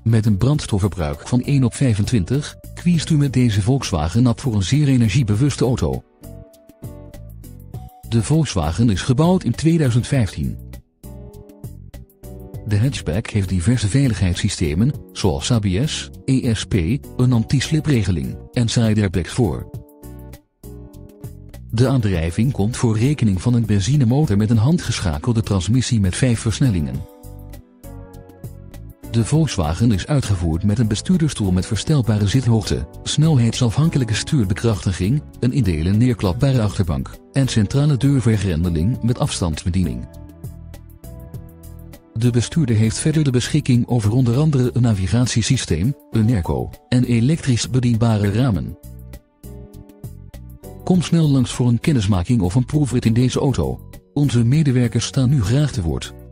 Met een brandstofverbruik van 1 op 25, kiest u met deze Volkswagen Up voor een zeer energiebewuste auto. De Volkswagen is gebouwd in 2015. De hatchback heeft diverse veiligheidssystemen, zoals ABS, ESP, een anti-slipregeling en side airbags voor. De aandrijving komt voor rekening van een benzinemotor met een handgeschakelde transmissie met 5 versnellingen. De Volkswagen is uitgevoerd met een bestuurdersstoel met verstelbare zithoogte, snelheidsafhankelijke stuurbekrachtiging, een in delen neerklapbare achterbank en centrale deurvergrendeling met afstandsbediening. De bestuurder heeft verder de beschikking over onder andere een navigatiesysteem, een airco en elektrisch bedienbare ramen. Kom snel langs voor een kennismaking of een proefrit in deze auto. Onze medewerkers staan u graag te woord.